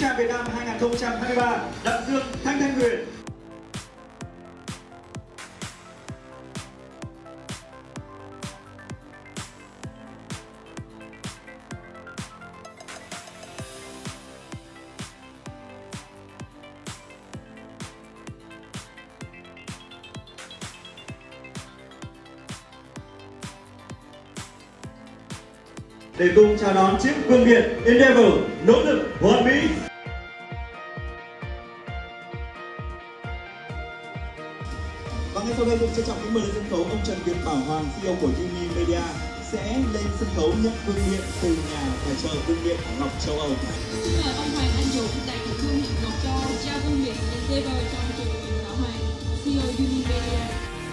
Trang Việt Nam 2023 Đặng Dương Thanh Thanh Huyền. Để cùng chào đón chiếc vương miện Endeavor nỗ lực hoàn mỹ. Và ngay sau đây tôi trân trọng kính mời lên sân khấu ông Trần Việt Bảo Hoàng, CEO của Uni Media sẽ lên sân khấu nhận vương miện từ nhà tài trợ vương miện Ngọc Châu Âu. Xin mời ông Hoàng Anh Dũng, đại diện vương miện Ngọc Châu Âu trao vương miện Endeavor cho ông Trần Việt Bảo Hoàng, CEO Uni Media.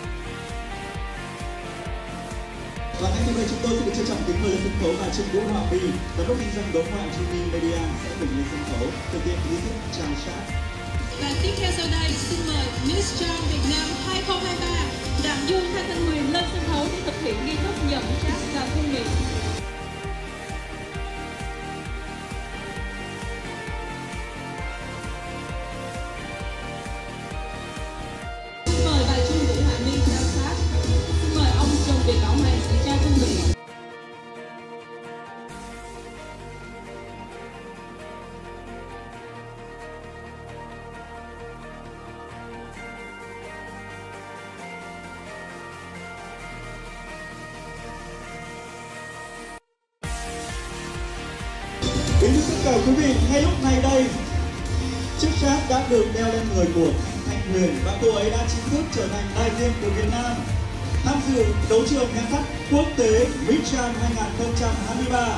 Và ngay sau đây chúng tôi sẽ được trân trọng kính mời lên sân khấu bà Trương Vũ Hoàng My, giám đốc kinh doanh đối ngoại Uni Media sẽ cùng lên sân khấu thực hiện nghi thức trao sát. Và tiếp theo sau đây xin mời Miss Trang Việt Nam 2023 Đặng Dương Thanh Thanh Huyền lên sân khấu để thực hiện nghi thức nhận trao và vương miện. Xin mời bà Trương Vũ Hoàng My trao sát. Xin mời ông Trần Việt Bảo Hoàng sẽ trao vương miện. Kính thưa tất cả quý vị, ngay lúc này đây, chiếc sát đã được đeo lên người của Thanh Huyền và cô ấy đã chính thức trở thành đại diện của Việt Nam tham dự đấu trường nhan sắc quốc tế Miss Trang 2023.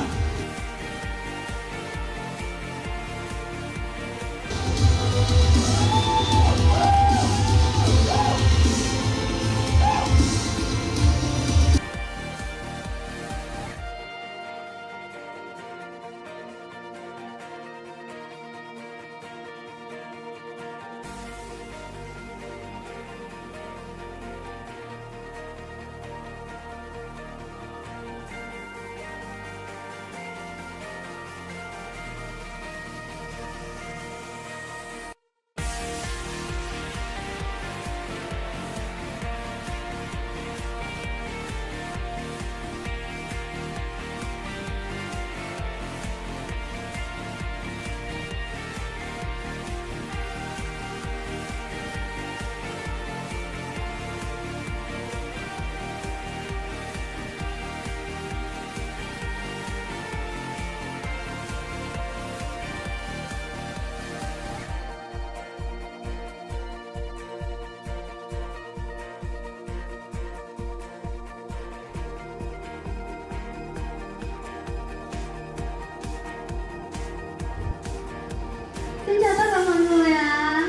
Xin chào tất cả mọi người ạ.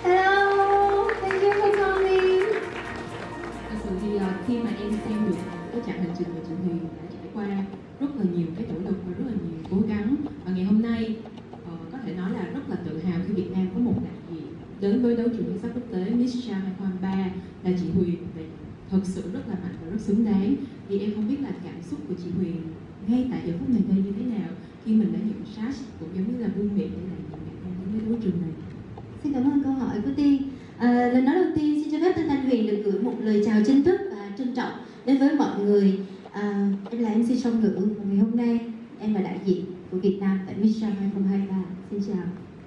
Hello, thank you for coming. Thật sự thì khi mà em xem được cái chặng hành trình mà chị Huyền đã trải qua rất là nhiều cái nỗ lực và rất là nhiều cố gắng, và ngày hôm nay có thể nói là rất là tự hào khi Việt Nam có một đại diện đến với đấu trường nhan sắc quốc tế Miss Trang 2023 là chị Huyền. Và thật sự rất là mạnh và rất xứng đáng. Thì em không biết là cảm xúc của chị Huyền ngay tại giờ phút này đây như thế nào khi mình đã nhận sát cũng giống như là vương miện để đại diện Việt Nam đến với đấu trường này. Xin cảm ơn câu hỏi của Tiên. Lần nói đầu tiên xin cho phép Thanh Huyền được gửi một lời chào chính thức và trân trọng đến với mọi người. Em là MC song ngữ và ngày hôm nay em là đại diện của Việt Nam tại Miss Trang 2023. Xin chào.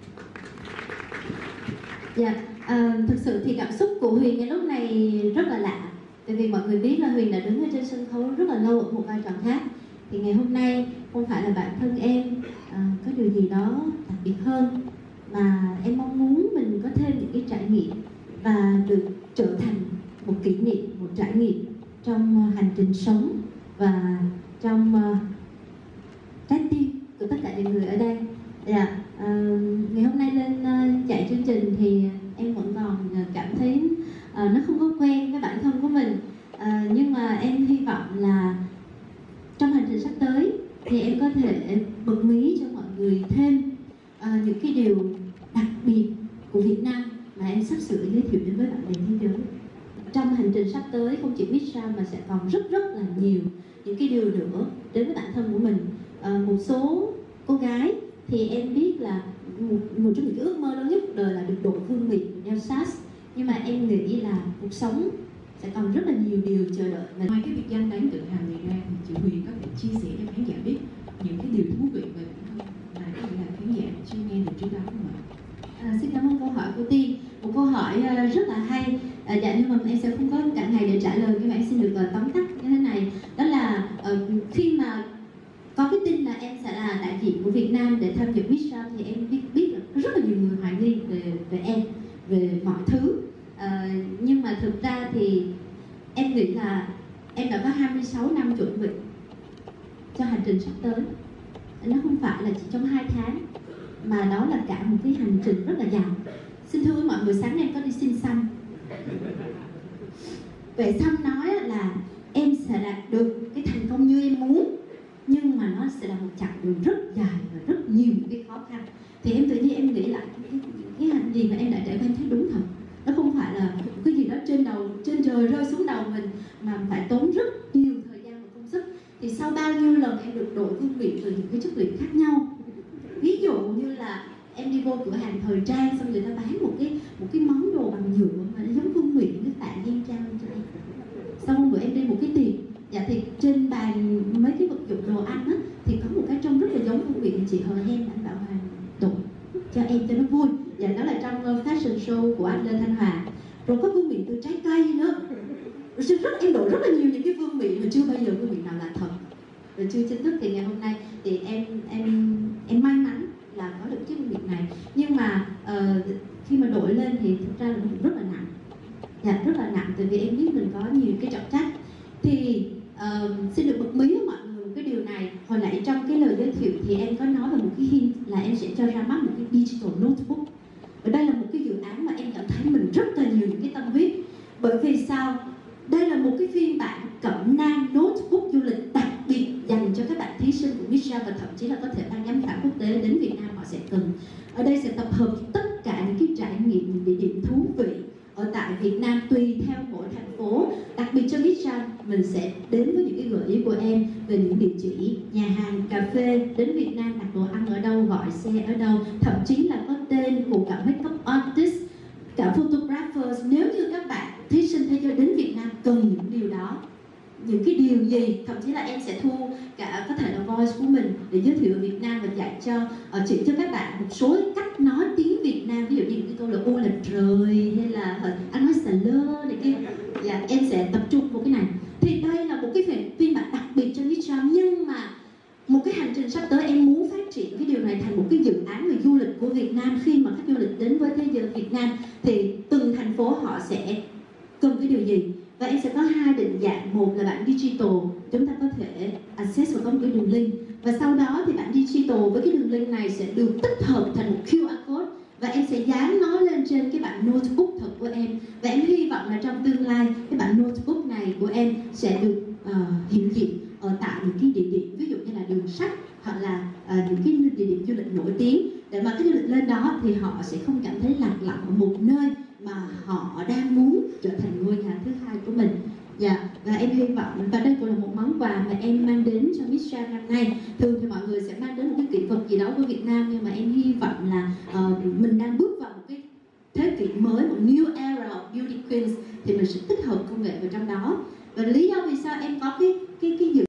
Dạ, thực sự thì cảm xúc của Huyền ngay lúc này rất là lạ. Tại vì mọi người biết là Huyền đã đứng ở trên sân khấu rất là lâu ở một vai trò khác. Thì ngày hôm nay không phải là bản thân em có điều gì đó đặc biệt hơn, mà em mong muốn mình có thêm những cái trải nghiệm và được trở thành một kỷ niệm, một trải nghiệm trong hành trình sống và trong trái tim của tất cả những người ở đây. Dạ, ngày hôm nay lên chạy chương trình thì em vẫn còn cảm thấy nó không có quen với bản thân của mình, nhưng mà em hy vọng là trong hành trình sắp tới thì em có thể bật mí cho mọi người thêm những cái điều đặc biệt của Việt Nam mà em sắp sửa giới thiệu đến với bạn bè thế giới. Trong hành trình sắp tới không chỉ Miss Trang mà sẽ còn rất là nhiều những cái điều nữa đến với bản thân của mình. Một số cô gái thì em biết là một trong những cái ước mơ lớn nhất cuộc đời là được đội vương miện của Nelsas. Nhưng mà em nghĩ là cuộc sống sẽ còn rất là nhiều điều chờ đợi mình. Ngoài cái biệt danh đáng tự hào này ra thì chị Huyền có thể chia sẻ cho khán giả biết những cái điều thú vị về bản thân mà có thể là khán giả chưa nghe được trước đó không ạ? Xin cảm ơn câu hỏi của Tiên, một câu hỏi rất là hay. Dạ, nhưng mà em sẽ không có cả ngày để trả lời, nhưng mà em xin được tóm tắt như thế này. Đó là khi mà có cái tin là em sẽ là đại diện của Việt Nam để tham dự Miss Grand thì em biết là có rất là nhiều người hoài nghi về em, về mọi thứ. Nhưng mà thực ra thì em nghĩ là em đã có 26 năm chuẩn bị cho hành trình sắp tới. Nó không phải là chỉ trong 2 tháng, mà đó là cả một cái hành trình rất là dài. Xin thưa với mọi người, sáng nay em có đi xin xăm. Vệ xăm nói là em sẽ đạt được cái thành công như em muốn, nhưng mà nó sẽ là một chặng đường rất dài và rất nhiều cái khó khăn. Thì em tự nhiên em nghĩ lại cái hành gì mà em đã trải qua, em thấy đúng thật. Nó không phải là cái gì đó trên trời rơi xuống đầu mình, mà phải tốn rất nhiều thời gian và công sức. Thì sau bao nhiêu lần em được đội vương miện từ những cái chất liệu khác nhau, ví dụ như là em đi vô cửa hàng thời trang, xong người ta bán một cái món đồ bằng nhựa mà nó giống vương miện, cái tạ em trao cho em. Sau hôm bữa em đi một cái tiệc, dạ thì trên bàn mấy cái vật dụng đồ ăn á, thì có một cái trông rất là giống vương miện, chị Hờ Hen anh Bảo Hoàng đổi cho em cho nó vui. Dạ, đó là trong fashion show của anh Lê Thanh Hòa. Rồi có vương miện từ trái cây nữa. Em đổi rất là nhiều những cái vương miện mà chưa bao giờ vương miện nào là thật. Rồi chưa chính thức thì ngày hôm nay thì em may mắn là có được chiếc vương miện này. Nhưng mà khi mà đội lên thì thực ra là nó rất là nặng. Dạ, rất là nặng, tại vì em biết mình có nhiều cái trọng trách. Thì xin được bật mí với mọi người một cái điều này. Hồi nãy trong cái lời giới thiệu thì em có nói về một cái hint là em sẽ cho ra mắt một cái digital notebook. Và đây là một cái dự án mà em cảm thấy mình rất là nhiều những cái tâm huyết. Bởi vì sao? Đây là một cái phiên bản cẩm nang notebook du lịch đặc biệt dành cho các bạn thí sinh của Miss Grand, và thậm chí là có thể ban giám khảo quốc tế đến Việt Nam họ sẽ cần. Ở đây sẽ tập hợp tất cả những cái trải nghiệm, những địa điểm thú vị ở tại Việt Nam tùy theo mỗi thành phố. Đặc biệt cho Miss Grand, mình sẽ đến với những cái gợi ý của em về những địa chỉ, nhà hàng, cà phê, đến Việt Nam đặt đồ ăn ở đâu, gọi xe ở đâu, thậm chí là có tên của cả makeup artist, cả photographers. Nếu như các bạn thí sinh thế giới đến Việt Nam cần những điều đó, những cái điều gì, thậm chí là em sẽ thu cả có thể là voice của mình để giới thiệu ở Việt Nam và dạy cho chỉ cho các bạn một số cách nói tiếng Việt Nam, ví dụ như những cái câu là ô là trời, hay là anh nói xà lơ này kia. Dạ, em sẽ tập trung vào cái này. Thì đây là một cái phiên bản đặc biệt cho Miss Grand, nhưng mà một cái hành trình sắp tới em muốn phát triển cái điều này thành một cái dự án về du lịch của Việt Nam. Khi mà khách du lịch đến với thế giới Việt Nam thì từng thành phố họ sẽ cần cái điều gì, và em sẽ có 2 định dạng. Một là bản digital, chúng ta có thể access và có một cái đường link, và sau đó thì bản digital với cái đường link này sẽ được tích hợp thành một QR code, và em sẽ dán nó lên trên cái bản notebook thật của em. Và em hy vọng là trong tương lai cái bản notebook này của em sẽ được hiện diện ở tại những cái địa điểm, ví dụ như là đường sách hoặc là những cái địa điểm du lịch nổi tiếng, để mà cái du lịch lên đó thì họ sẽ không cảm thấy lạc lõng ở một nơi mà họ đang muốn trở thành ngôi nhà thứ hai của mình. Dạ, và em hy vọng, và đây cũng là một món quà mà em mang đến cho Miss Grand năm nay. Thường thì mọi người sẽ mang đến một cái kỷ vật gì đó của Việt Nam, nhưng mà em hy vọng là mình đang bước vào một cái thế kỷ mới, một new era of beauty queens, thì mình sẽ tích hợp công nghệ vào trong đó. Và lý do vì sao em có cái dự